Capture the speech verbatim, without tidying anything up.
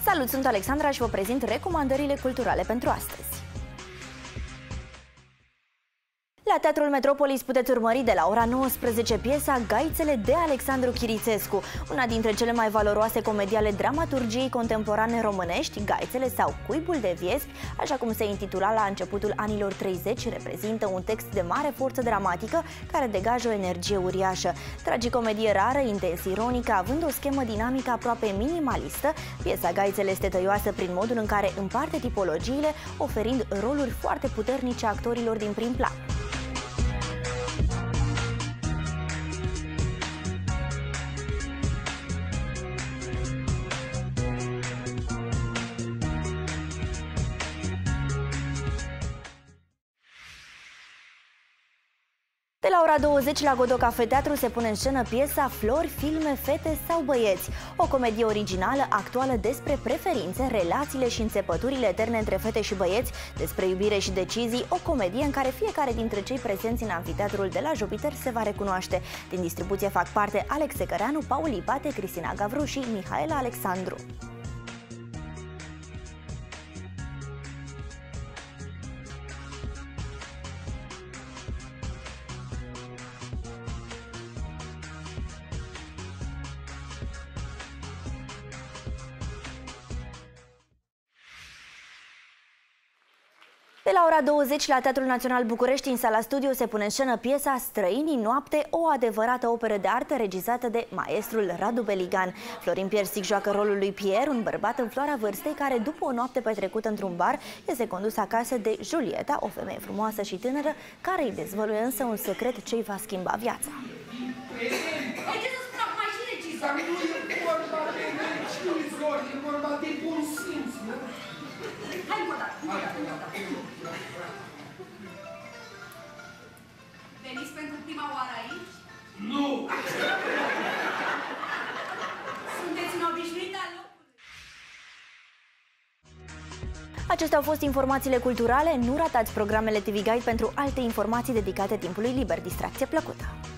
Salut, sunt Alexandra și vă prezint recomandările culturale pentru astăzi. La Teatrul Metropolis puteți urmări de la ora nouăsprezece piesa Gaițele de Alexandru Chirițescu, una dintre cele mai valoroase comedii ale dramaturgiei contemporane românești. Gaițele sau Cuibul de Viespi, așa cum se intitula la începutul anilor treizeci, reprezintă un text de mare forță dramatică care degajă o energie uriașă. Tragicomedie rară, intens ironică, având o schemă dinamică aproape minimalistă, piesa Gaițele este tăioasă prin modul în care împarte tipologiile, oferind roluri foarte puternice actorilor din prim plan. De la ora douăzeci la Godot Cafe Teatru se pune în scenă piesa Flori, filme, fete sau băieți, o comedie originală, actuală, despre preferințe, relațiile și înțepăturile eterne între fete și băieți, despre iubire și decizii, o comedie în care fiecare dintre cei prezenți în amfiteatrul de la Jupiter se va recunoaște. Din distribuție fac parte Alex Secăreanu, Paul Ipate, Cristina Gavru și Mihaela Alexandru. De la ora douăzeci la Teatrul Național București, în sala studio, se pune în scenă piesa Străinii Noapte, o adevărată operă de artă regizată de maestrul Radu Beligan. Florin Piersic joacă rolul lui Pierre, un bărbat în floarea vârstei care, după o noapte petrecută într-un bar, este condus acasă de Julieta, o femeie frumoasă și tânără, care îi dezvăluie însă un secret ce îi va schimba viața. Veniți pentru prima oară aici? Nu! Sunteți în obișnuita locului? Acestea au fost informațiile culturale. Nu ratați programele T V Guide pentru alte informații dedicate timpului liber. Distracție plăcută!